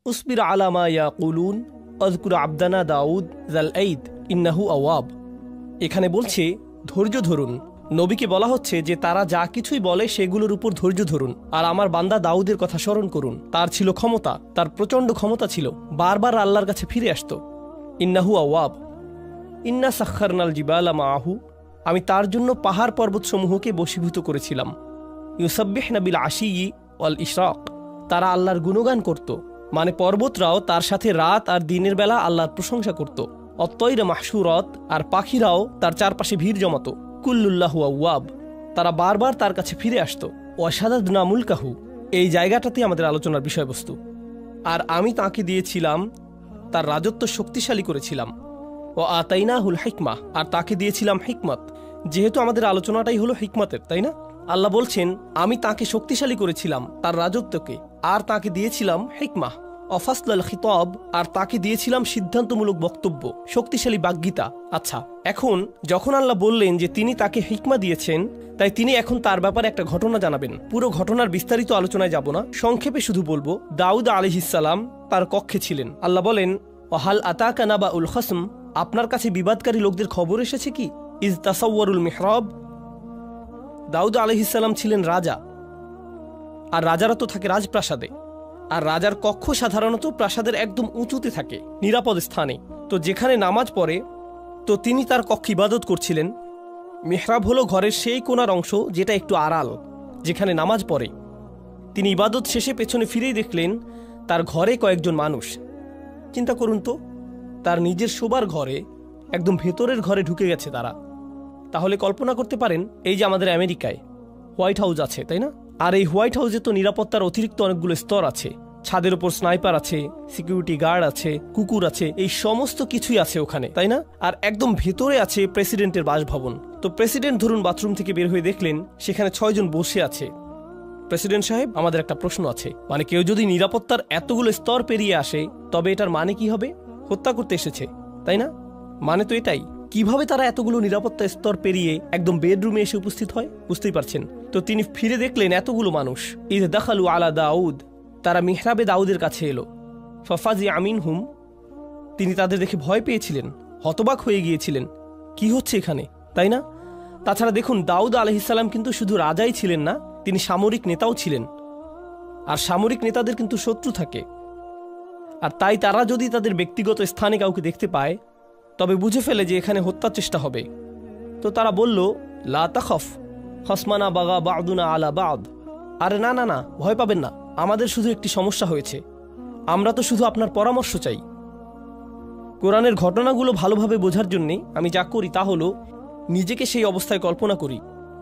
উসবির আলা মা ইয়াকুলুন আযকুর আবদানা দাউদ যাল আইদ ইন্নাহু আওয়াব। এখানে বলছে ধৈর্য ধরুন। নবীকে বলা হচ্ছে যে তারা যা কিছুই বলে সেগুলোর উপর ধৈর্য ধরুন, আর আমার বান্দা দাউদের কথা স্মরণ করুন। তার ছিল ক্ষমতা, তার প্রচণ্ড ক্ষমতা ছিল, বারবার আল্লাহর কাছে ফিরে আসত। ইন্নাহু আওয়াব। ইন্না সাখখারনাল জিবালা মাআহু, আমি তার জন্য পাহাড় পর্বতসমূহকে বশীভূত করেছিলাম। ইউসাব্বিহনা বিল আশিয়্যি ওয়াল ইশরাক, তারা আল্লাহর গুণগান করত, মানে পর্বতরাও তার সাথে রাত আর দিনের বেলা আল্লাহর প্রশংসা করত। অত্তয়রা মাহশুরত, আর পাখিরাও তার চারপাশে ভিড় জমাত। কুল্লুল্লাহু আওয়াব, তারা বারবার তার কাছে ফিরে আসত। ওয়াশাদাদনা মুলকাহু, এই জায়গাটাতে আমাদের আলোচনার বিষয়বস্তু। আর আমি তাকে দিয়েছিলাম, তার রাজত্ব শক্তিশালী করেছিলাম। ও আতাইনাহুল হিকমা, আর তাকে দিয়েছিলাম হিকমত। যেহেতু আমাদের আলোচনাটাই হলো হিকমতের, তাই না? আল্লাহ বলছেন আমি তাকে শক্তিশালী করেছিলাম, তার রাজত্বকে, আর তাকে দিয়েছিলাম হিকমা অফাসলাল খিতাব, আর তাকে দিয়েছিলাম সিদ্ধান্তমূলক বক্তব্য, শক্তিশালী বাগ্মিতা। আচ্ছা, এখন যখন আল্লাহ বললেন যে তিনি তাকে হিকমা দিয়েছেন, তাই তিনি এখন তার ব্যাপারে একটা ঘটনা জানাবেন। পুরো ঘটনার বিস্তারিত আলোচনায় যাব না, সংক্ষেপে শুধু বলবো দাউদ আলাইহিস সালাম তার কক্ষে ছিলেন। আল্লাহ বলেন ওয়াহাল আতাকা নাবাউল খাসম, আপনার কাছে বিবাদকারী লোকদের খবর এসেছে কি? ইজ তাসাওয়ারুল মিহরাব, দাউদ আলাইহিস সালাম ছিলেন রাজা, আর রাজারা তো থাকে রাজপ্রাসাদে, আর রাজার কক্ষ সাধারণত প্রাসাদের একদম উঁচুতে থাকে, নিরাপদ স্থানে। তো যেখানে নামাজ পড়ে, তো তিনি তার কক্ষে ইবাদত করছিলেন। মিহরাব হলো ঘরের সেই কোণার অংশ যেটা একটু আড়াল, যেখানে নামাজ পড়ে। তিনি ইবাদত শেষে পেছনে ফিরেই দেখলেন তার ঘরে কয়েকজন মানুষ। চিন্তা করুন তো, তার নিজের শোবার ঘরে, একদম ভেতরের ঘরে ঢুকে গেছে তারা। তাহলে কল্পনা করতে পারেন, এই যে আমাদের আমেরিকায় হোয়াইট হাউস আছে, তাই না? আর এই হোয়াইট হাউসে তো নিরাপত্তার অতিরিক্ত অনেকগুলো স্তর আছে। ছাদের উপর স্নাইপার আছে, সিকিউরিটি গার্ড আছে, কুকুর আছে, এই সমস্ত কিছুই আছে ওখানে, তাই না? আর একদম ভেতরে আছে প্রেসিডেন্টের বাসভবন। তো প্রেসিডেন্ট ধরুন বাথরুম থেকে বের হয়ে দেখলেন সেখানে 6 জন বসে আছে। প্রেসিডেন্ট সাহেব, আমাদের একটা প্রশ্ন আছে, মানে কেউ যদি নিরাপত্তার এতগুলো স্তর পেরিয়ে আসে, তবে এটার মানে কি হবে? হত্যা করতে এসেছে, তাই না? মানে তো এটাই। কিভাবে তারা এতগুলো নিরাপত্তা স্তর পেরিয়ে একদম বেডরুমে এসে উপস্থিত হয়, বুঝতেই পারছেন। তো তিনি ফিরে দেখলেন এতগুলো মানুষ। ইদ দাখালু আলা দাউদ, তারা মিহরাবে দাউদের কাছে এলো। ফাফাজি আমিনহুম, তিনি তাদের দেখে ভয় পেয়েছিলেন, হতবাক হয়ে গিয়েছিলেন, কি হচ্ছে এখানে, তাই না? তাছাড়া দেখুন, দাউদ আলাইহিস সালাম কিন্তু শুধু রাজাই ছিলেন না, তিনি সামরিক নেতাও ছিলেন। আর সামরিক নেতাদের কিন্তু শত্রু থাকে, আর তাই তারা যদি তাদের ব্যক্তিগত স্থানে কাউকে দেখতে পায়, তবে বুঝে ফেলে যে এখানে হত্যার চেষ্টা হবে। তো তারা বলল লা তাখফ খসমানা বাগা বাদুনা আলা বাদ, আরে না না না, ভয় পাবেন না, আমাদের শুধু একটি সমস্যা হয়েছে, আমরা তো শুধু আপনার পরামর্শ চাই। কোরআনের ঘটনাগুলো ভালোভাবে বোঝার জন্যে আমি যা করি তা হলো নিজেকে সেই অবস্থায় কল্পনা করি।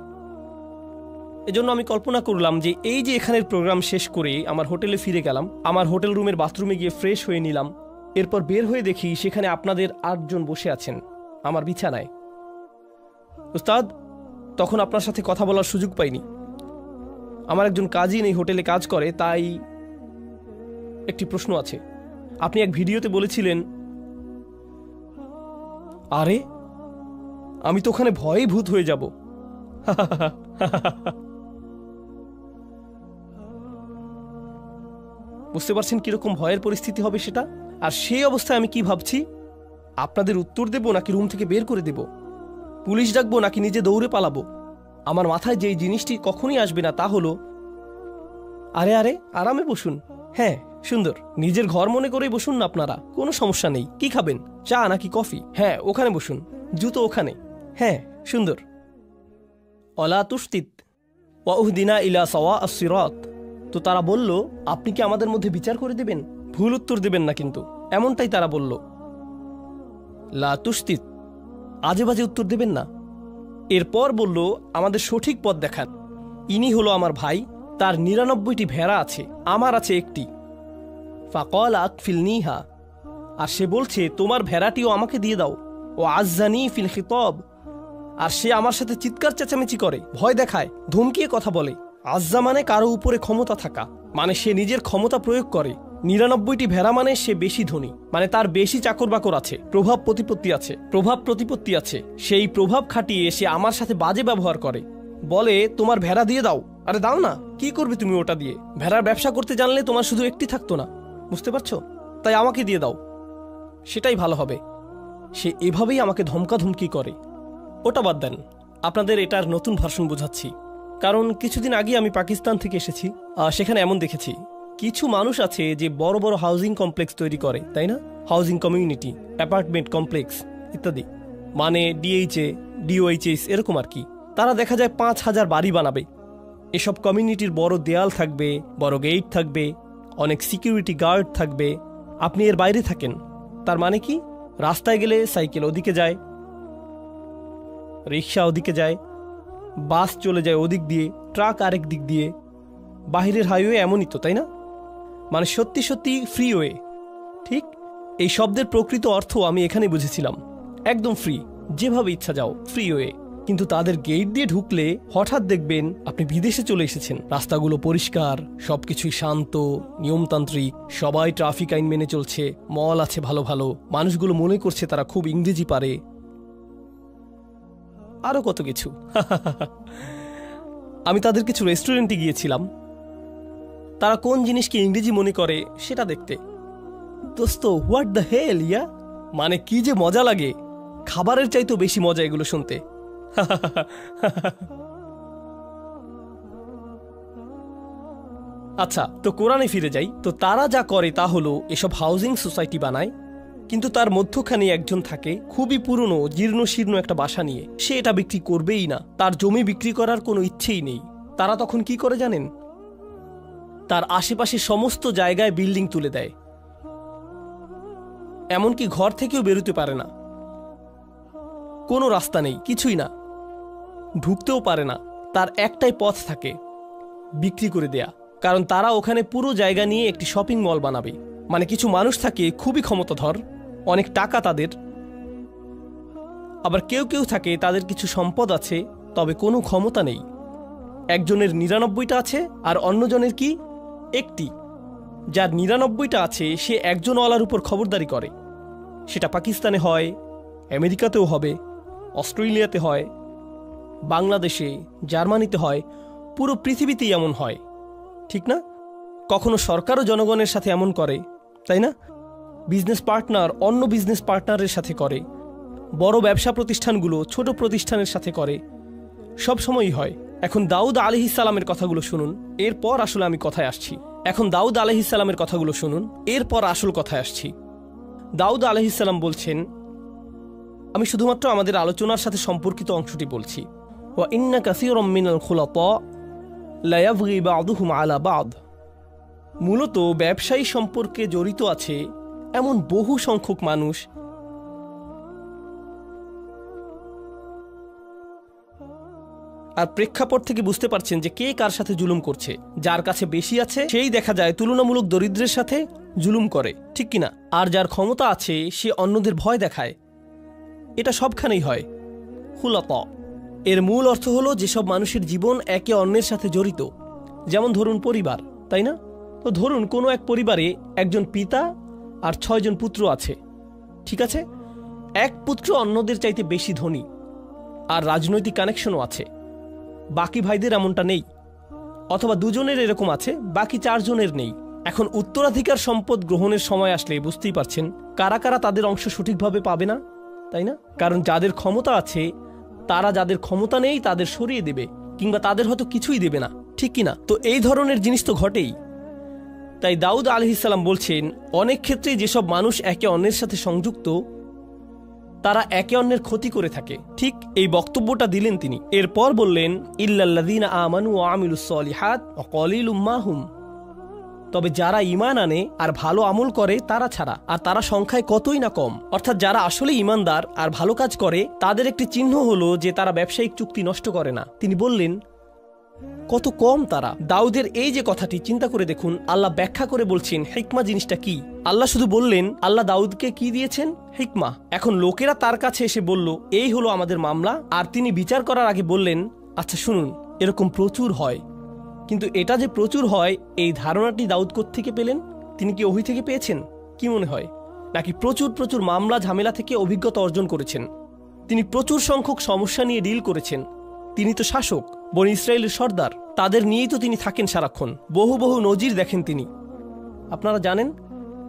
এজন্য আমি কল্পনা করলাম যে এই যে এখানের প্রোগ্রাম শেষ করে আমার হোটেলে ফিরে গেলাম, আমার হোটেল রুমের বাথরুমে গিয়ে ফ্রেশ হয়ে নিলাম, এরপর বের হয়ে দেখি সেখানে আপনাদের 8 জন বসে আছেন আমার বিছানায়। উস্তাদ, তখন আপনার সাথে কথা বলার সুযোগ পাইনি। আমার একজন কাজিন এই হোটেলে কাজ করে, তাই একটি প্রশ্ন আছে। আপনি এক ভিডিওতে বলেছিলেন, আরে আমি তো ওখানে ভয়ে ভূত হয়ে যাব। বুঝতে পারছেন কিরকম ভয়ের পরিস্থিতি হবে সেটা? আর সেই অবস্থায় আমি কি ভাবছি, আপনাদের উত্তর দেব নাকি রুম থেকে বের করে দেব, পুলিশ ডাকবো নাকি নিজে দৌড়ে পালাবো? আমার মাথায় যেই জিনিসটি কখনই আসবে না তা হলো, আরে আরে আরামে বসুন, হ্যাঁ সুন্দর, নিজের ঘর মনে করেই বসুন না আপনারা, কোনো সমস্যা নেই। কি খাবেন, চা নাকি কফি? হ্যাঁ ওখানে বসুন, জুতো ওখানে, হ্যাঁ সুন্দর। অলা তুস্তিত ওয়াউহদিনা ইলা সাওয়া আস-সিরাত। তো তারা বলল, আপনি কি আমাদের মধ্যে বিচার করে দেবেন? ভুল উত্তর দেবেন না কিন্তু, এমনটাই তারা বলল। লা তুস্তিত, আজে বাজে উত্তর দেবেন না। এরপর বলল, আমাদের সঠিক পথ দেখান। ইনি হলো আমার ভাই, তার 99টি ভেড়া আছে, আমার আছে একটি। ফাকাল আকফিলনিহা, আর সে বলছে তোমার ভেড়াটিও আমাকে দিয়ে দাও। ও আজ্জানি ফিল খিতাব, আর সে আমার সাথে চিৎকার চেঁচামেচি করে, ভয় দেখায়, ধমকিয়ে কথা বলে। আজ্জা মানে কারো উপরে ক্ষমতা থাকা, মানে সে নিজের ক্ষমতা প্রয়োগ করে। 99টি ভেড়া মানে সে বেশি ধনী, মানে তার বেশি চাকর বাকর আছে, প্রভাব প্রতিপত্তি আছে। সেই প্রভাব খাটিয়ে সে আমার সাথে বাজে ব্যবহার করে, বলে তোমার ভেড়া দিয়ে দাও। আরে দাও না, কি করবে তুমি ওটা দিয়ে? ভেড়ার ব্যবসা করতে জানলে তোমার শুধু একটি থাকতো না, বুঝতে পারছো? তাই আমাকে দিয়ে দাও, সেটাই ভালো হবে। সে এভাবেই আমাকে ধমকাধমকি করে। ওটা বাদ দেন, আপনাদের এটার নতুন ভার্সন বোঝাচ্ছি। কারণ কিছুদিন আগে আমি পাকিস্তান থেকে এসেছি, সেখানে এমন দেখেছি কিছু মানুষ আছে যে বড় বড় হাউজিং কমপ্লেক্স তৈরি করে, তাই না? হাউজিং কমিউনিটি, অ্যাপার্টমেন্ট কমপ্লেক্স ইত্যাদি, মানে ডিএইচএ, ডিওএইচএস এরকম আর কি। তারা দেখা যায় 5,000 বাড়ি বানাবে। এসব কমিউনিটির বড় দেয়াল থাকবে, বড় গেট থাকবে, অনেক সিকিউরিটি গার্ড থাকবে। আপনি এর বাইরে থাকেন, তার মানে কি? রাস্তায় গেলে সাইকেল ওদিকে যায়, রিক্সা ওদিকে যায়, বাস চলে যায় ওদিক দিয়ে, ট্রাক আরেক দিক দিয়ে। বাহিরের হাইওয়ে এমনই তো, তাই না? মানে সত্যি সত্যি ফ্রিওয়ে। ঠিক এই শব্দের প্রকৃত অর্থ আমি এখানে বুঝেছিলাম, একদম ফ্রি, যেভাবে ইচ্ছা যাও, ফ্রিওয়ে। কিন্তু তাদের গেট দিয়ে ঢুকলে হঠাৎ দেখবেন আপনি বিদেশে চলে এসেছেন। রাস্তাগুলো পরিষ্কার, সবকিছুই শান্ত, নিয়মতান্ত্রিক, সবাই ট্রাফিক আইন মেনে চলছে, মল আছে ভালো ভালো, মানুষগুলো মনে করছে তারা খুব ইংরেজি পারে, আরো কত কিছু। আমি তাদের কিছু রেস্টুরেন্টে গিয়েছিলাম, তারা কোন জিনিসকে ইংরেজি মনে করে সেটা দেখতে। দোস্ত, হোয়াট দ্য হেল ইয়া, মানে কি যে মজা লাগে, খাবারের চাইতেও বেশি মজা এগুলো শুনতে। আচ্ছা, তো কোরআনে ফিরে যাই। তো তারা যা করে তা হলো এসব হাউজিং সোসাইটি বানায়, কিন্তু তার মধ্যখানে একজন থাকে খুবই পুরনো জীর্ণ শীর্ণ একটা বাসা নিয়ে। সে এটা বিক্রি করবেই না, তার জমি বিক্রি করার কোনো ইচ্ছেই নেই। তারা তখন কি করে জানেন? তার আশেপাশে সমস্ত জায়গায় বিল্ডিং তুলে দেয়, এমনকি ঘর থেকেও বেরোতে পারে না, কোনো রাস্তা নেই, কিছুই না, ঢুকতেও পারে না। তার একটাই পথ থাকে, বিক্রি করে দেয়া। কারণ তারা ওখানে পুরো জায়গা নিয়ে একটি শপিং মল বানাবে। মানে কিছু মানুষ থাকে খুবই ক্ষমতাধর, অনেক টাকা তাদের, আবার কেউ কেউ থাকে তাদের কিছু সম্পদ আছে তবে কোনো ক্ষমতা নেই। একজনের 99টা আছে আর অন্যজনের কি একটি। যার 99টা আছে সে একজনওয়ালার উপর খবরদারি করে। সেটা পাকিস্তানে হয়, আমেরিকাতেও হবে, অস্ট্রেলিয়াতে হয়, বাংলাদেশে, জার্মানিতে হয়, পুরো পৃথিবীতেই এমন হয়, ঠিক না? কখনো সরকারও জনগণের সাথে এমন করে, তাই না? বিজনেস পার্টনার অন্য বিজনেস পার্টনারের সাথে করে, বড় ব্যবসা প্রতিষ্ঠানগুলো ছোট প্রতিষ্ঠানের সাথে করে, সব সময়ই হয়। এখন দাউদ আলাইহিস সালামের কথাগুলো শুনুন, এরপর আসলে আমি কথায় আসছি। এখন দাউদ আলাইহিস সালামের কথাগুলো শুনুন, এরপর আসল কথায় আসছি। দাউদ আলাইহিস সালাম বলছেন, আমি শুধুমাত্র আমাদের আলোচনার সাথে সম্পর্কিত অংশটি বলছি। ওয়া ইন্না কাসীরাম মিনাল খুলাতা লা ইয়াবগি বা'দুহুম আলা বা'দ। মূলত ব্যবসায়ী সম্পর্কে জড়িত আছে এমন বহু সংখ্যক মানুষ আর প্রেক্ষাপট থেকে বুঝতে পারছেন যে কে কার সাথে জুলুম করছে। যার কাছে বেশি আছে সেই দেখা যায় তুলনামূলক দরিদ্রের সাথে জুলুম করে, ঠিক কিনা? আর যার ক্ষমতা আছে সে অন্যদের ভয় দেখায়। এটা সবখানেই হয়। খুলাতা এর মূল অর্থ হলো যেসব মানুষের জীবন একে অন্যের সাথে জড়িত। যেমন ধরুন পরিবার, তাই না? তো ধরুন কোনো এক পরিবারে একজন পিতা আর 6 জন পুত্র আছে, ঠিক আছে? এক পুত্র অন্যদের চাইতে বেশি ধনী আর রাজনৈতিক কানেকশনও আছে, বাকি ভাইদের এমনটা নেই। অথবা দুজনের এরকম আছে, বাকি 4 জনের নেই। এখন উত্তরাধিকার সম্পদ গ্রহণের সময় আসলে বুঝতেই পারছেন কারা কারা তাদের অংশ সঠিকভাবে পাবে না, তাই না? কারণ যাদের ক্ষমতা আছে তারা যাদের ক্ষমতা নেই তাদের সরিয়ে দেবে, কিংবা তাদের হয়তো কিছুই দেবে না, ঠিক কিনা? তো এই ধরনের জিনিস তো ঘটেই। তাই দাউদ আলাইহিস সালাম বলছেন, অনেক ক্ষেত্রে যেসব মানুষ একে অন্যের সাথে সংযুক্ত তারা একে অন্যের ক্ষতি করে থাকে। ঠিক এই বক্তব্যটা দিলেন তিনি। এরপর বললেন, ইল্লাল্লাযীনা আমানু ওয়া আমিলুস সলিহাত ওয়া কলিলুম মা হুম। তবে যারা ঈমান আনে আর ভালো আমল করে তারা ছাড়া, আর তারা সংখ্যায় কতই না কম। অর্থাৎ যারা আসলে ঈমানদার আর ভালো কাজ করে তাদের একটি চিহ্ন হলো যে তারা ব্যবসায়িক চুক্তি নষ্ট করে না। তিনি বললেন, কত কম তারা। দাউদের এই যে কথাটি চিন্তা করে দেখুন, আল্লাহ ব্যাখ্যা করে বলছেন হিকমা জিনিসটা কি। আল্লাহ শুধু বললেন, আল্লাহ দাউদকে কি দিয়েছেন? হিকমা। এখন লোকেরা তার কাছে এসে বলল, এই হলো আমাদের মামলা, আর তিনি বিচার করার আগে বললেন, আচ্ছা শুনুন, এরকম প্রচুর হয়। কিন্তু এটা যে প্রচুর হয় এই ধারণাটি দাউদ কোত্থেকে পেলেন? তিনি কি ওহী থেকে পেয়েছেন? কি মনে হয়? নাকি প্রচুর প্রচুর মামলা ঝামেলা থেকে অভিজ্ঞতা অর্জন করেছেন? তিনি প্রচুর সংখ্যক সমস্যা নিয়ে ডিল করেছেন। তিনি তো শাসক, বনি ইসরায়েলের সর্দার, তাদের নিয়েই তো তিনি থাকেন সারাক্ষণ। বহু বহু নজির দেখেন তিনি। আপনারা জানেন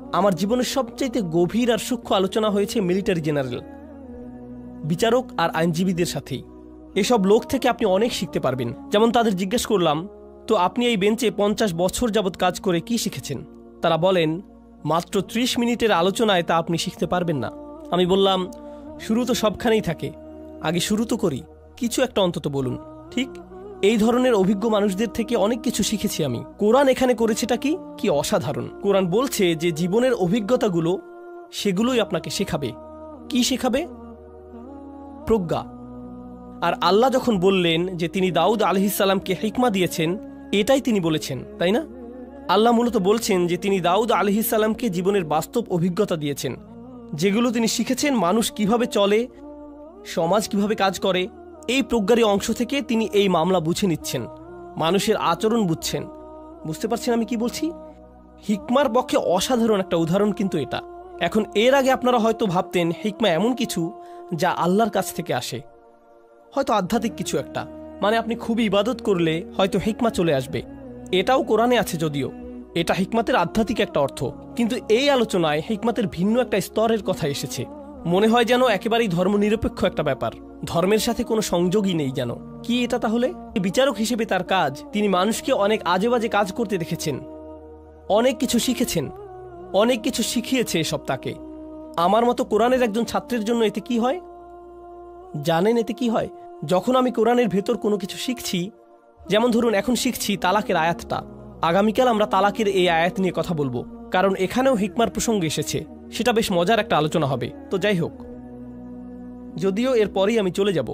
আমার জীবনের সবচাইতে গভীর আর সূক্ষ্ম আলোচনা হয়েছে মিলিটারি জেনারেল, বিচারক আর আইনজীবীদের সাথেই। এসব লোক থেকে আপনি অনেক শিখতে পারবেন। যেমন তাদের জিজ্ঞেস করলাম, তো আপনি এই বেঞ্চে 50 বছর যাবৎ কাজ করে কি শিখেছেন? তারা বলেন, মাত্র 30 মিনিটের আলোচনায় তা আপনি শিখতে পারবেন না। আমি বললাম, শুরু তো সবখানেই থাকে, আগে শুরু তো করি, কিছু একটা অন্তত বলুন। ঠিক এই ধরনের অভিজ্ঞ মানুষদের থেকে অনেক কিছু শিখেছি আমি। কোরআন এখানে করেছেটা কি অসাধারণ। কোরআন বলছে যে জীবনের অভিজ্ঞতাগুলো সেগুলোই আপনাকে শেখাবে। কি শেখাবে? প্রজ্ঞা। আর আল্লাহ যখন বললেন যে তিনি দাউদ আলাইহিস সালামকে হিকমা দিয়েছেন, এটাই তিনি বলেছেন, তাই না? আল্লাহ মূলত বলছেন যে তিনি দাউদ আলাইহিস সালামকে জীবনের বাস্তব অভিজ্ঞতা দিয়েছেন, যেগুলো তিনি শিখেছেন মানুষ কিভাবে চলে, সমাজ কিভাবে কাজ করে। এই প্রজ্ঞারই অংশ থেকে তিনি এই মামলা বুঝে নিচ্ছেন, মানুষের আচরণ বুঝছেন। বুঝতে পারছেন আমি কি বলছি? হিকমার পক্ষে অসাধারণ একটা উদাহরণ কিন্তু এটা। এখন এর আগে আপনারা হয়তো ভাবতেন হিকমা এমন কিছু যা আল্লাহর কাছ থেকে আসে, হয়তো আধ্যাত্মিক কিছু একটা, মানে আপনি খুবই ইবাদত করলে হয়তো হিকমা চলে আসবে। এটাও কোরআনে আছে, যদিও এটা হিকমাতের আধ্যাত্মিক একটা অর্থ। কিন্তু এই আলোচনায় হিকমাতের ভিন্ন একটা স্তরের কথা এসেছে। মনে হয় যেন একেবারেই ধর্মনিরপেক্ষ একটা ব্যাপার, ধর্মের সাথে কোনো সংযোগই নেই যেন। কি এটা তাহলে? বিচারক হিসেবে তার কাজ, তিনি মানুষকে অনেক আজে বাজে কাজ করতে দেখেছেন, অনেক কিছু শিখেছেন, অনেক কিছু শিখিয়েছে এসব তাকে। আমার মতো কোরআনের একজন ছাত্রের জন্য এতে কি হয় জানেন? এতে কি হয়, যখন আমি কোরআনের ভেতর কোনো কিছু শিখছি, যেমন ধরুন এখন শিখছি তালাকের আয়াতটা, আগামীকাল আমরা তালাকের এই আয়াত নিয়ে কথা বলবো, কারণ এখানেও হিকমার প্রসঙ্গ এসেছে। সেটা বেশ মজার একটা আলোচনা হবে। তো যাই হোক, যদিও এরপরেই আমি চলে যাব।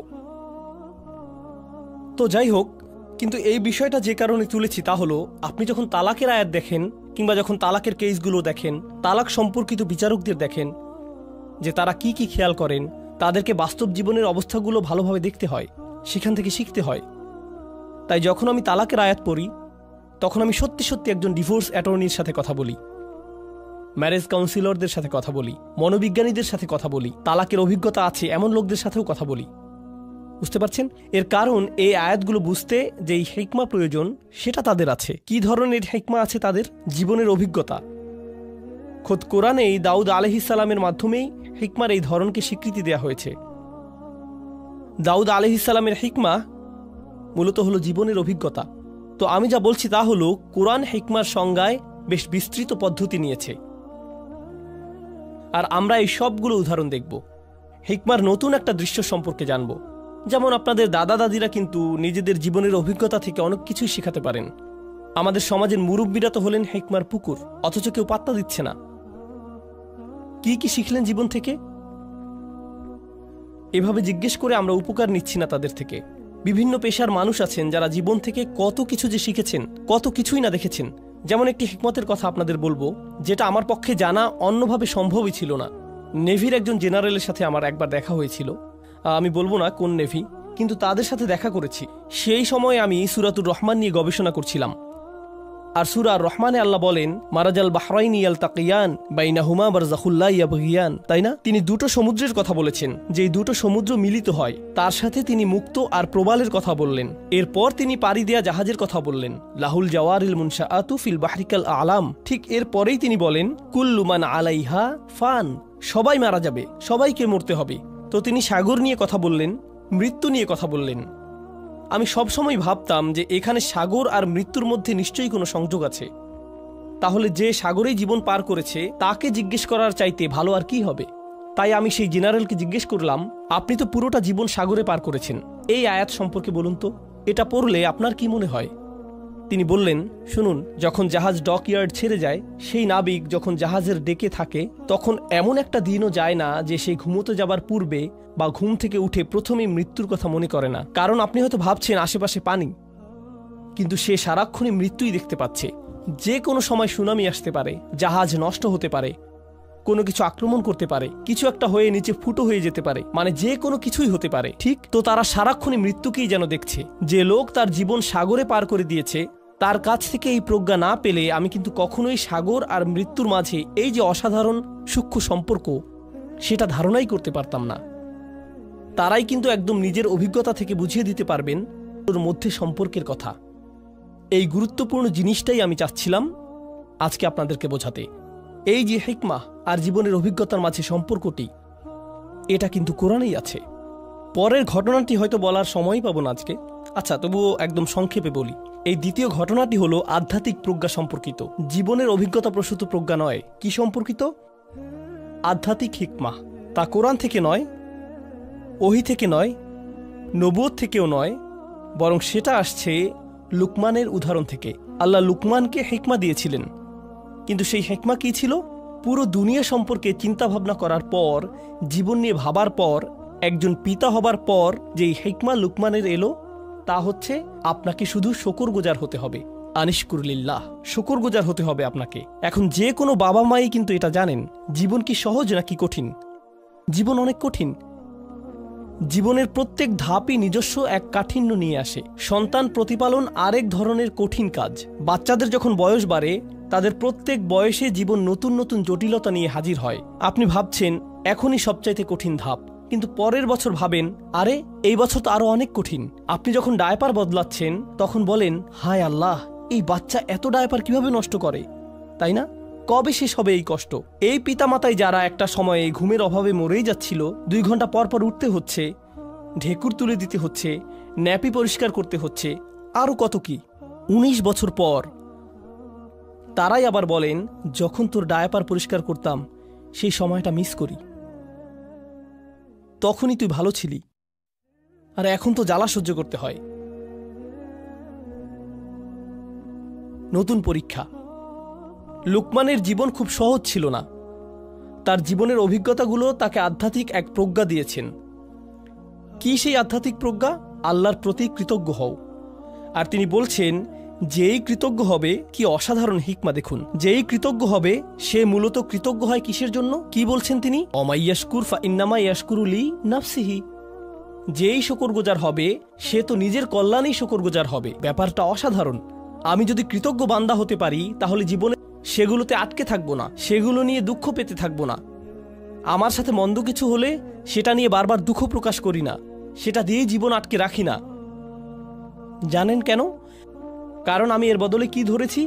তো যাই হোক, কিন্তু এই বিষয়টা যে কারণে তুলেছি তা হলো, আপনি যখন তালাকের আয়াত দেখেন কিংবা যখন তালাকের কেসগুলো দেখেন, তালাক সম্পর্কিত বিচারকদের দেখেন যে তারা কি কি খেয়াল করেন, তাদেরকে বাস্তব জীবনের অবস্থাগুলো ভালোভাবে দেখতে হয়, সেখান থেকে শিখতে হয়। তাই যখন আমি তালাকের আয়াত পড়ি, তখন আমি সত্যি সত্যি একজন ডিভোর্স অ্যাটর্নির সাথে কথা বলি, ম্যারেজ কাউন্সিলরদের সাথে কথা বলি, মনোবিজ্ঞানীদের সাথে কথা বলি, তালাকের অভিজ্ঞতা আছে এমন লোকদের সাথেও কথা বলি। বুঝতে পারছেন? এর কারণ এই আয়াতগুলো বুঝতে যে এই হিকমা প্রয়োজন সেটা তাদের আছে। কি ধরনের হিকমা আছে তাদের? জীবনের অভিজ্ঞতা। খোদ কোরআনে এই দাউদ আলাইহিস সালামের মাধ্যমেই হিকমার এই ধরনকে স্বীকৃতি দেওয়া হয়েছে। দাউদ আলাইহিস সালামের হিকমা মূলত হলো জীবনের অভিজ্ঞতা। তো আমি যা বলছি তা হলো, কোরআন হিকমার সংজ্ঞায় বেশ বিস্তৃত পদ্ধতি নিয়েছে, আর আমরা এই সবগুলো উদাহরণ দেখব। হিকমার নতুন একটা দৃশ্য সম্পর্কে জানব। যেমন আপনাদের দাদা দাদিরা কিন্তু নিজেদের জীবনের অভিজ্ঞতা থেকে অনেক কিছুই শেখাতে পারেন। আমাদের সমাজের মুরব্বীরা তো হলেন হিকমার পুকুর, অথচ কেউ পাত্তা দিচ্ছে না। কি কি শিখলেন জীবন থেকে? এভাবে জিজ্ঞেস করে আমরা উপকার নিচ্ছি না তাদের থেকে। বিভিন্ন পেশার মানুষ আছেন যারা জীবন থেকে কত কিছু যে শিখেছেন, কত কিছুই না দেখেছেন। যেমন একটি হিকমতের কথা আপনাদের বলবো, যেটা আমার পক্ষে জানা অন্যভাবে সম্ভবই ছিল না। নেভির একজন জেনারেলের সাথে আমার একবার দেখা হয়েছিল। আমি বলবো না কোন নেভি, কিন্তু তাদের সাথে দেখা করেছি। সেই সময় আমি সূরাতুর রহমান নিয়ে গবেষণা করছিলাম। আর সূরা রহমানে আল্লাহ বলেন, মারাজাল বাহরাইনি ইয়ালতাকিয়ান বাইনাহুমা বারযাখুল লা ইয়াবগিয়ান, তাই না? তিনি দুটো সমুদ্রের কথা বলেছেন, যেই দুটো সমুদ্র মিলিত হয়। তার সাথে তিনি মুক্ত আর প্রবালের কথা বললেন। এরপর তিনি পাড়ি দেয়া জাহাজের কথা বললেন, লাহুল জাওয়ারিল মুনশাআতু ফিল বাহরিকাল আলাম। ঠিক এরপরেই তিনি বলেন, কুল্লু মান আলাইহা ফান, সবাই মারা যাবে, সবাইকে মরতে হবে। তো তিনি সাগর নিয়ে কথা বললেন, মৃত্যু নিয়ে কথা বললেন। আমি সবসময় ভাবতাম যে এখানে সাগর আর মৃত্যুর মধ্যে নিশ্চয়ই কোনো সংযোগ আছে। তাহলে যে সাগরেই জীবন পার করেছে তাকে জিজ্ঞেস করার চাইতে ভালো আর কি হবে? তাই আমি সেই জেনারেলকে জিজ্ঞেস করলাম, আপনি তো পুরোটা জীবন সাগরে পার করেছেন, এই আয়াত সম্পর্কে বলুন তো, এটা পড়লে আপনার কি মনে হয়? তিনি বললেন, শুনুন, যখন জাহাজ ডকইয়ার্ড ছেড়ে যায়, সেই নাবিক যখন জাহাজের ডেকে থাকে, তখন এমন একটা দিনও যায় না যে সে ঘুমোতে যাবার পূর্বে বা ঘুম থেকে উঠে প্রথমেই মৃত্যুর কথা মনে করে না। কারণ আপনি হয়তো ভাবছেন আশেপাশে পানি, কিন্তু সে সারাক্ষণই মৃত্যুই দেখতে পাচ্ছে। যে কোনো সময় সুনামি আসতে পারে, জাহাজ নষ্ট হতে পারে, কোনো কিছু আক্রমণ করতে পারে, কিছু একটা হয়ে নিচে ফুটো হয়ে যেতে পারে, মানে যে কোনো কিছুই হতে পারে। ঠিক তো তারা সারাক্ষণই মৃত্যুকেই যেন দেখছে। যে লোক তার জীবন সাগরে পার করে দিয়েছে, তার কাছ থেকে এই প্রজ্ঞা না পেলে আমি কিন্তু কখনোই সাগর আর মৃত্যুর মাঝে এই যে অসাধারণ সূক্ষ্ম সম্পর্ক, সেটা ধারণাই করতে পারতাম না। তারাই কিন্তু একদম নিজের অভিজ্ঞতা থেকে বুঝিয়ে দিতে পারবেন ওর মধ্যে সম্পর্কের কথা। এই গুরুত্বপূর্ণ জিনিসটাই আমি চাচ্ছিলাম আজকে আপনাদেরকে বোঝাতে। এই যে হিকমাহ আর জীবনের অভিজ্ঞতার মাঝে সম্পর্কটি, এটা কিন্তু কোরআনেই আছে। পরের ঘটনাটি হয়তো বলার সময়ই পাবো না আজকে, আচ্ছা তবুও একদম সংক্ষেপে বলি। এই দ্বিতীয় ঘটনাটি হলো আধ্যাত্মিক প্রজ্ঞা সম্পর্কিত, জীবনের অভিজ্ঞতা প্রসূত প্রজ্ঞা নয়। কি সম্পর্কিত? আধ্যাত্মিক হিকমাহ। তা কোরআন থেকে নয়, ওহী থেকে নয়, নবুয়ত থেকেও নয়, বরং সেটা আসছে লুকমানের উদাহরণ থেকে। আল্লাহ লুকমানকে হিকমা দিয়েছিলেন, কিন্তু সেই হিকমা কি ছিল? পুরো দুনিয়া সম্পর্কে চিন্তাভাবনা করার পর, জীবন নিয়ে ভাবার পর, একজন পিতা হবার পর যেই হিকমা লুকমানের এলো, তা হচ্ছে আপনাকে শুধু শুকরগুজার হতে হবে। আনিশকুরলিল্লাহ, শুকরগুজার হতে হবে আপনাকে। এখন যে কোনো বাবা মাই কিন্তু এটা জানেন, জীবন কি সহজ নাকি কঠিন? জীবন অনেক কঠিন। জীবনের প্রত্যেক ধাপই নিজস্ব এক কাঠিন্য নিয়ে আসে। সন্তান প্রতিপালন আরেক ধরনের কঠিন কাজ। বাচ্চাদের যখন বয়স বাড়ে, তাদের প্রত্যেক বয়সে জীবন নতুন নতুন জটিলতা নিয়ে হাজির হয়। আপনি ভাবছেন এখনই সবচাইতে কঠিন ধাপ, কিন্তু পরের বছর ভাবেন আরে এই বছর তো আরো অনেক কঠিন। আপনি যখন ডায়পার বদলাচ্ছেন তখন বলেন হায় আল্লাহ, এই বাচ্চা এত ডায়পার কিভাবে নষ্ট করে, তাই না? কবে শেষ হবে এই কষ্ট? এই পিতামাতাই যারা একটা সময়ে ঘুমের অভাবে মরেই যাচ্ছিল, 2 ঘন্টা পর পর উঠতে হচ্ছে, ঢেকুর তুলে দিতে হচ্ছে, ন্যাপি পরিষ্কার করতে হচ্ছে, আরো কত কি। 19 বছর পর তারাই আবার বলেন যখন তোর ডায়াপার পরিষ্কার করতাম সেই সময়টা মিস করি, তখনই তুই ভালো ছিলি, আর এখন তো জ্বালা সহ্য করতে হয়। নতুন পরীক্ষা। লুকমানের জীবন খুব সহজ ছিল না। তার জীবনের অভিজ্ঞতাগুলো তাকে আধ্যাত্মিক এক প্রজ্ঞা দিয়েছেন। কি সেই আধ্যাত্মিক প্রজ্ঞা? আল্লাহর প্রতি কৃতজ্ঞ হও। আর তিনি বলছেন যেই কৃতজ্ঞ হবে, কি অসাধারণ হিকমা দেখুন, যেই কৃতজ্ঞ হবে সে মূলত কৃতজ্ঞ হয় কিসের জন্য? কি বলছেন তিনি? অমাইয়াশকুর ফা ইন্নামা ইয়াশকুরু লি নাফসিহি। যেই শুকরগুজার হবে সে তো নিজের কল্যাণেই শুকরগুজার হবে। ব্যাপারটা অসাধারণ। আমি যদি কৃতজ্ঞ বান্দা হতে পারি তাহলে জীবনে সেগুলোতে আটকে থাকবো না, সেগুলো নিয়ে দুঃখ পেতে থাকবো না। আমার সাথে মন্দ কিছু হলে সেটা নিয়ে বারবার দুঃখ প্রকাশ করি না, সেটা দিয়েই জীবন আটকে রাখি না। জানেন কেন? কারণ আমি এর বদলে কি ধরেছি?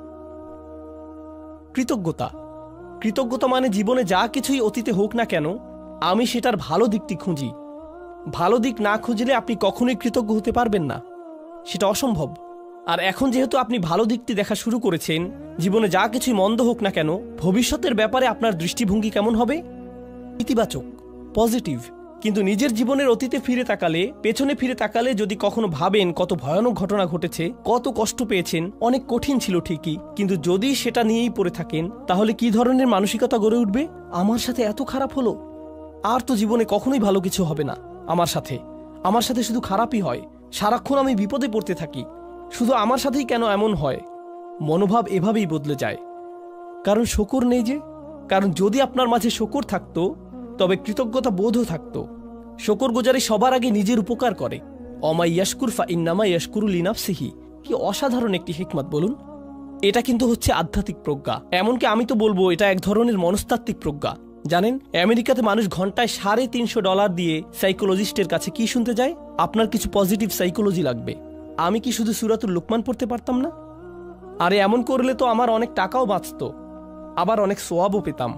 কৃতজ্ঞতা। কৃতজ্ঞতা মানে জীবনে যা কিছুই অতীতে হোক না কেন, আমি সেটার ভালো দিকটি খুঁজি। ভালো দিক না খুঁজলে আপনি কখনোই কৃতজ্ঞ হতে পারবেন না, সেটা অসম্ভব। আর এখন যেহেতু আপনি ভালো দিকটি দেখা শুরু করেছেন, জীবনে যা কিছুই মন্দ হোক না কেন, ভবিষ্যতের ব্যাপারে আপনার দৃষ্টিভঙ্গি কেমন হবে? ইতিবাচক, পজিটিভ। কিন্তু নিজের জীবনের অতীতে ফিরে তাকালে, পেছনে ফিরে তাকালে যদি কখনো ভাবেন কত ভয়ানক ঘটনা ঘটেছে, কত কষ্ট পেয়েছেন, অনেক কঠিন ছিল ঠিকই, কিন্তু যদি সেটা নিয়েই পড়ে থাকেন, তাহলে কি ধরনের মানসিকতা গড়ে উঠবে? আমার সাথে এত খারাপ হলো, আর তো জীবনে কখনোই ভালো কিছু হবে না। আমার সাথে শুধু খারাপই হয়, সারাক্ষণ আমি বিপদে পড়তে থাকি, শুধু আমার সাথেই কেন এমন হয়? মনোভাব এভাবেই বদলে যায়। কারণ শকর নেই যে। কারণ যদি আপনার মাঝে শকর থাকতো, তবে কৃতজ্ঞতা বোধও থাকতো। শকরগুজারি সবার আগে নিজের উপকার করে। অমাই ইয়াশকুর ফা ইন্নামা ইয়াশকুরু লিনাফসিহি। কি অসাধারণ একটি হিকমত বলুন। এটা কিন্তু হচ্ছে আধ্যাত্মিক প্রজ্ঞা। এমনকি আমি তো বলবো এটা এক ধরনের মনস্তাত্ত্বিক প্রজ্ঞা। জানেন, আমেরিকাতে মানুষ ঘন্টায় $350 দিয়ে সাইকোলজিস্টের কাছে কি শুনতে যায়? আপনার কিছু পজিটিভ সাইকোলজি লাগবে। আমি কি শুধু সূরাতুল লুকমান পড়তে পারতাম না? আরে এমন করলে তো আমার অনেক টাকাও বাঁচত, আবার অনেক সোয়াবও পেতাম,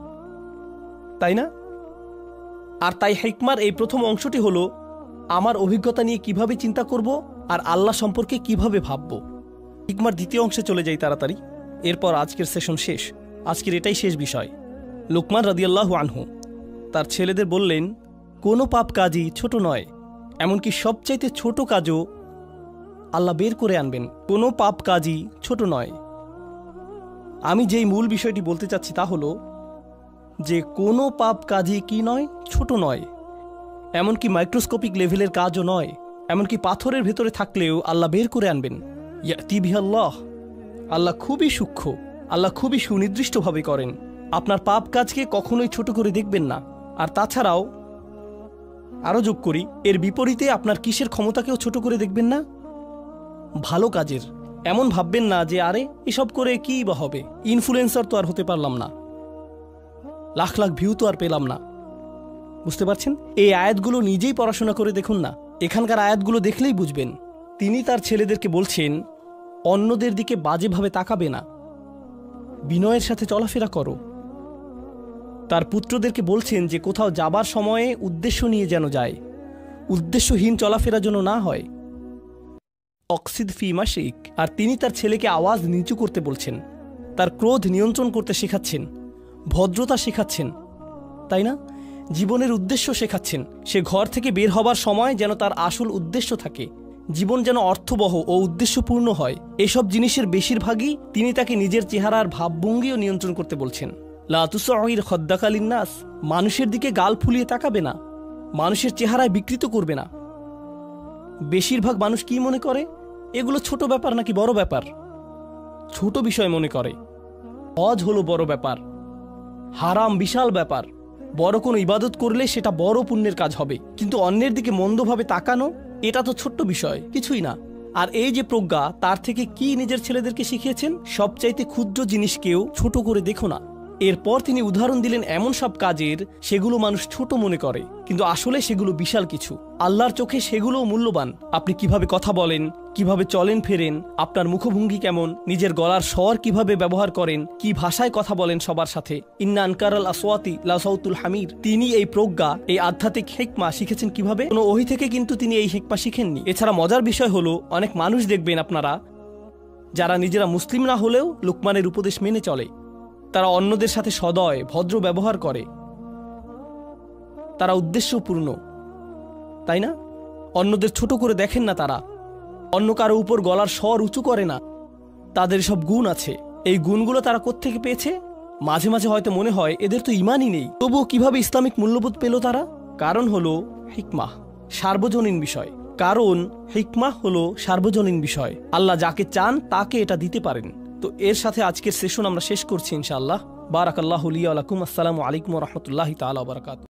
তাই না? আর তাই হিকমার এই প্রথম অংশটি হলো আমার অভিজ্ঞতা নিয়ে কিভাবে চিন্তা করব আর আল্লাহ সম্পর্কে কিভাবে ভাবব। হিকমার দ্বিতীয় অংশে চলে যাই তাড়াতাড়ি, এরপর আজকের সেশন শেষ। আজকের এটাই শেষ বিষয়। লুকমান রাদিয়াল্লাহু আনহু তার ছেলেদের বললেন, কোনো পাপ কাজই ছোট নয়, এমনকি সবচাইতে ছোট কাজও আল্লাহ বের করে আনবেন। কোনো পাপ কাজই ছোট নয়। আমি যেই মূল বিষয়টি বলতে চাচ্ছি তা হলো যে কোনো পাপ কাজই কি নয়, ছোট নয়। এমনকি মাইক্রোস্কোপিক লেভেলের কাজও নয়। এমনকি পাথরের ভেতরে থাকলেও আল্লাহ বের করে আনবেন। ইয়াতি বিহাল্লাহ। আল্লাহ খুবই সূক্ষ্ম, আল্লাহ খুবই সুনির্দিষ্টভাবে করেন। আপনার পাপ কাজকে কখনোই ছোট করে দেখবেন না। আর তাছাড়াও আরও যোগ করি, এর বিপরীতে আপনার কিসের ক্ষমতাকেও ছোট করে দেখবেন না? ভালো কাজের। এমন ভাববেন না যে আরে এসব করে কি বা হবে, ইনফ্লুয়েন্সার তো আর হতে পারলাম না, লাখ লাখ ভিউ তো আর পেলাম না। বুঝতে পারছেন? এই আয়াতগুলো নিজেই পড়াশোনা করে দেখুন না, এখানকার আয়াতগুলো দেখলেই বুঝবেন। তিনি তার ছেলেদেরকে বলছেন অন্যদের দিকে বাজেভাবে তাকাবে না, বিনয়ের সাথে চলাফেরা করো। তার পুত্রদেরকে বলছেন যে কোথাও যাবার সময়ে উদ্দেশ্য নিয়ে যেন যায়, উদ্দেশ্যহীন চলাফেরা যেন না হয়। অক্সিদ ফি মাশিক। আর তিনি তার ছেলেকে আওয়াজ নিচু করতে বলছেন, তার ক্রোধ নিয়ন্ত্রণ করতে শেখাচ্ছেন, ভদ্রতা শেখাচ্ছেন, তাই না? জীবনের উদ্দেশ্য শেখাচ্ছেন। সে ঘর থেকে বের হবার সময় যেন তার আসল উদ্দেশ্য থাকে, জীবন যেন অর্থবহ ও উদ্দেশ্যপূর্ণ হয়। এসব জিনিসের বেশিরভাগই তিনি তাকে নিজের চেহারার ভাবভঙ্গিও নিয়ন্ত্রণ করতে বলছেন। লা তুসঈর খদ্দাকা লিন্নাস। মানুষের দিকে গাল ফুলিয়ে তাকাবে না, মানুষের চেহারায় বিকৃত করবে না। বেশিরভাগ মানুষ কি মনে করে? এগুলো ছোট ব্যাপার নাকি বড় ব্যাপার? ছোট বিষয় মনে করে। হজ হলো বড় ব্যাপার, হারাম বিশাল ব্যাপার। বড় কোনো ইবাদত করলে সেটা বড় পুণ্যের কাজ হবে, কিন্তু অন্যের দিকে মন্দভাবে তাকানো এটা তো ছোট্ট বিষয়, কিছুই না। আর এই যে প্রজ্ঞা, তার থেকে কি নিজের ছেলেদেরকে শিখিয়েছেন? সবচাইতে ক্ষুদ্র জিনিসকেও ছোট করে দেখো না। এরপর তিনি উদাহরণ দিলেন এমন সব কাজের সেগুলো মানুষ ছোট মনে করে, কিন্তু আসলে সেগুলো বিশাল কিছু। আল্লাহর চোখে সেগুলোও মূল্যবান। আপনি কিভাবে কথা বলেন, কিভাবে চলেন ফেরেন, আপনার মুখভঙ্গি কেমন, নিজের গলার স্বর কিভাবে ব্যবহার করেন, কি ভাষায় কথা বলেন সবার সাথে। ইন্না আনকারাল আসওয়াতি লা সাউতুল হামির। তিনি এই প্রজ্ঞা, এই আধ্যাত্মিক হিকমা শিখেছেন কিভাবে? কোনো ওহী থেকে কিন্তু তিনি এই হিকমা শিখেননি। এছাড়া মজার বিষয় হলো, অনেক মানুষ দেখবেন আপনারা যারা নিজেরা মুসলিম না হলেও লুকমানের উপদেশ মেনে চলে। তারা অন্যদের সাথে সদয় ভদ্র ব্যবহার করে, তারা উদ্দেশ্যপূর্ণ, তাই না? অন্যদের ছোট করে দেখেন না, তারা অন্য কারো উপর গলার স্বর উঁচু করে না। তাদের সব গুণ আছে। এই গুণগুলো তারা কোত্থেকে পেয়েছে? মাঝে মাঝে হয়তো মনে হয় এদের তো ইমানই নেই, তবুও কিভাবে ইসলামিক মূল্যবোধ পেল তারা? কারণ হলো হিকমাহ, সার্বজনীন বিষয়। কারণ হিকমাহ হলো সার্বজনীন বিষয়। আল্লাহ যাকে চান তাকে এটা দিতে পারেন। তো এর সাথে আজকের সেশন আমরা শেষ করছি ইনশাআল্লাহ। বারাকাল্লাহু লি ওয়া লাকুম। আসসালামু আলাইকুম ওয়া রাহমাতুল্লাহি তাআলা ওয়া বারাকাতুহু।